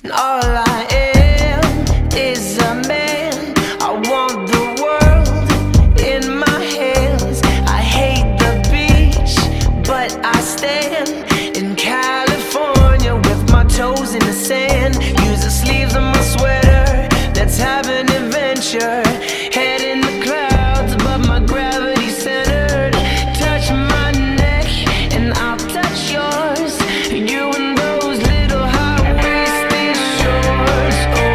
All I am is a man. I want the world in my hands. I hate the beach, but I stand in California with my toes in the sand. Use the sleeves of my sweater. Let's have an adventure. Head in the clouds above my gravity centered. Touch my neck and I'll touch yours. You and those little high-waisted shorts.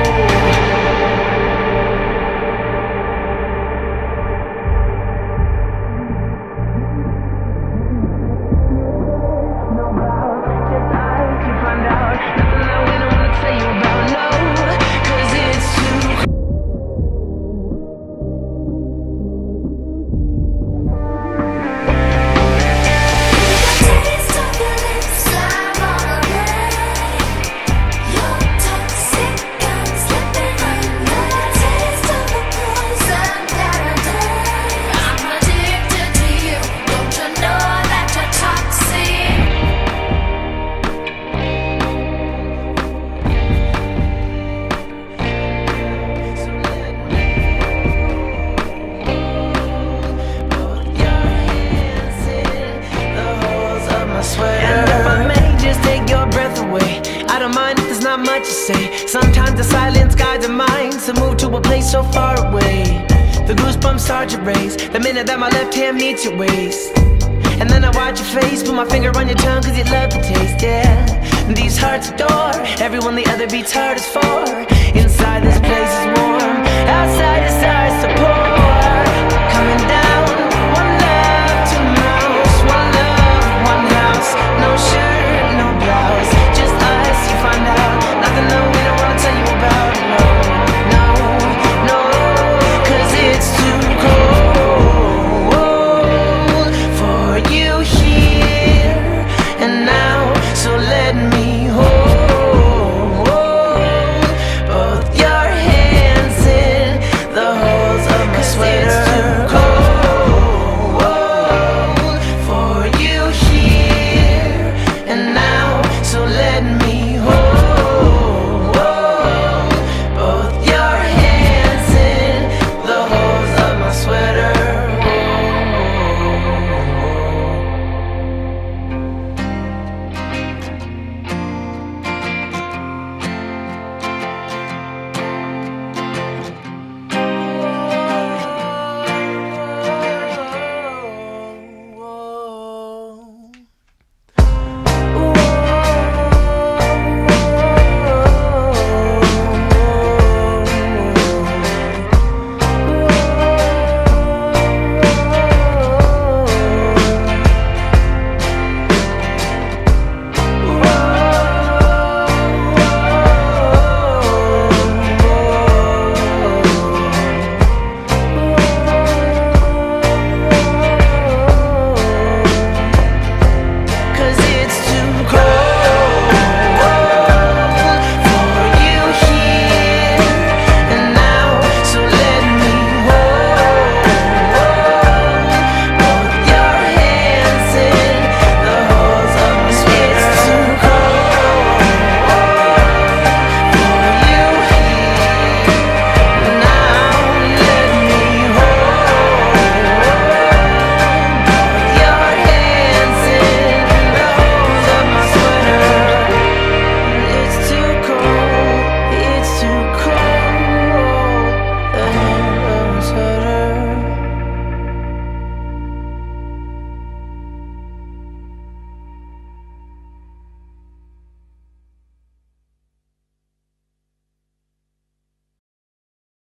No vows, just eyes, you find out. Nothing that we don't wanna tell you about, no, 'cause it's too. And if I may just take your breath away, I don't mind if there's not much to say. Sometimes the silence guides our minds to move to a place so far away. The goosebumps start to raise the minute that my left hand meets your waist. And then I watch your face, put my finger on your tongue 'cause you love the taste, yeah. These hearts adore everyone the other beats hardest for. Inside this place is warm, outside the stars support.